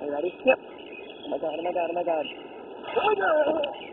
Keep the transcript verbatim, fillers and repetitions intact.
Ready? Yep. Oh my god, oh my god, oh my god. Oh my god!